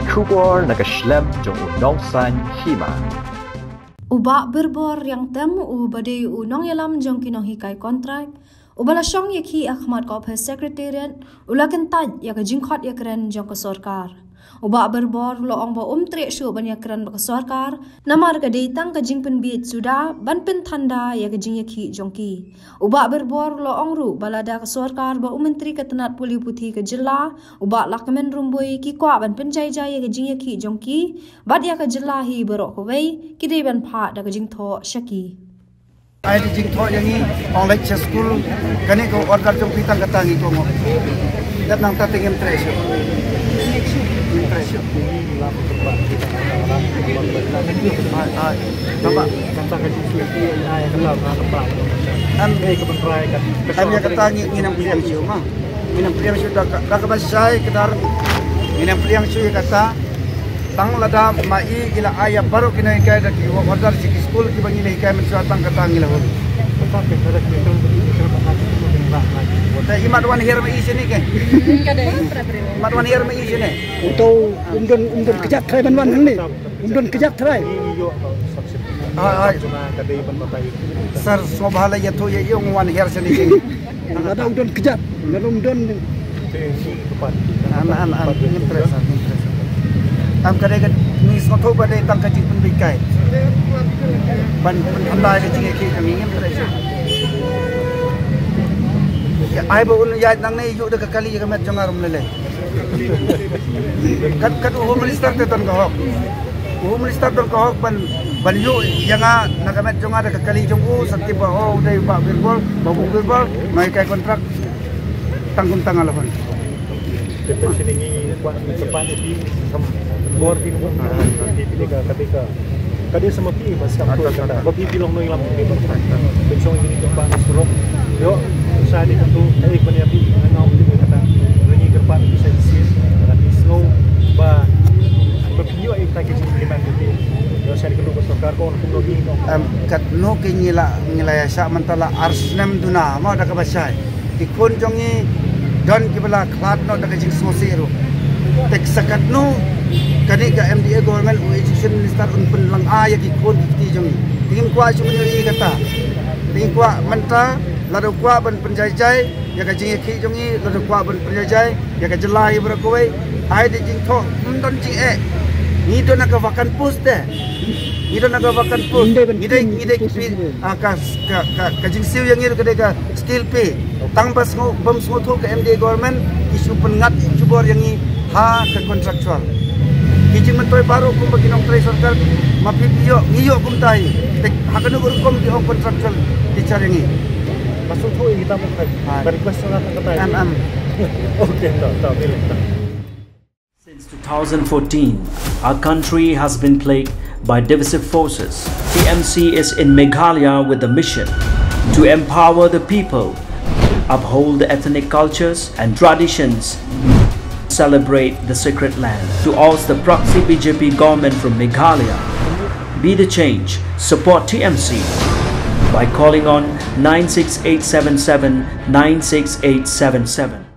Kubor nakaslem jong unongsan hima. Uba berbor yang temu badai unong yalam jong kinohikai kontrak. Ubala syong yakhi Ahmad Kophe Secretariat ulakan taj ya ke jingkot ya keren jong ke sorkar. Uba berbor loong ba trek syu ban ya keren ke sorkar. Namar ke datang ke jing penbit sudah ban pen tanda ya ke jing yakhi jongki. Uba berbor loong ru balada ke sorkar ba menteri ke tenat puli putih ke jela. Uba lakmen rumboi ki kwa ban penjai jaya ke jing yakhi jongki. Bad ya ke jela hi berok ke wei kidai ban pha da ke jing tho syaki. Ai di jing tho yang ni online school kani ko order jong pitang katangi ko mo dat nang ta tingem treasure Bapak kata ke sisi ai kalau nak tempat am ke pentrai kan am ya katangi nginam priang siu mah nginam priang siu dak ka basai kedar nginam priang siu kata tang lada mai ila aya baru kena ikai dak ki order si school ki bangi ikai mensuatang katang ila hol tapi kada ki kan Wata imat wan hier mai sini ke kada imat wan hier mai sini untuk undun kejak trai ban ni undun kejak trai kada iban matai sar sobhala ya to ya yong wan hier sini ke ada undun kejak undun tepat an interest am kada kan ni soto badai tang kajing pun bikai ban pandai ke jing ke kami interest ai ba un ya nang nei yu de kali ka met jangarum lele kat home minister te ton ka hok home minister ton ka hok ban yu yanga nagamet jonga de kali jongu sakti ba ho dei ba birbol mai kai kontrak tanggung tangan lawan deteksi ini buat cepat di bor di ketika kadi sama pi mas kapur kata bagi bilong noi lam ni bencong ini tempat suruh yo saya di tentu ek baniapi ngau di kata rengi gerpan bisa disis tapi snow ba bepiyo ek tak kecil di mana tu yo saya di ke sokar kon logi kat no ke ngila ya sa mantala arsnem duna mau dak basai ikun jongi don kibala klat no dak jing sosiru tek sakat no kani ka MDA government education minister un penlang aya ki kon ki jongi tingin kwa chu nyuri kata tingin kwa menta lado kwa ban penjai-jai ya ka jing ki jongi lado kwa ban penjai-jai ya ka jelai berkoi ai de jing tho don jing ni don ka vakan post de ni don ka vakan post ni de ka jing siu yang ni ka skill pay tang bas ngo bam smo tho ka MDA government isu pengat jubor yang ni ha ke kontraktual kijing mentoi baru kum bagi nong trai sarkar mapi piyo ngiyo kum tai hakanu urukom di hong kontraktual dicara ngi masuk tu kita bukan request orang kata okey tak Since 2014 our country has been plagued by divisive forces. TMC is in Meghalaya with a mission to empower the people, uphold the ethnic cultures and traditions, celebrate the sacred land. To oust the proxy BJP government from Meghalaya, be the change, support TMC by calling on 96877 96877.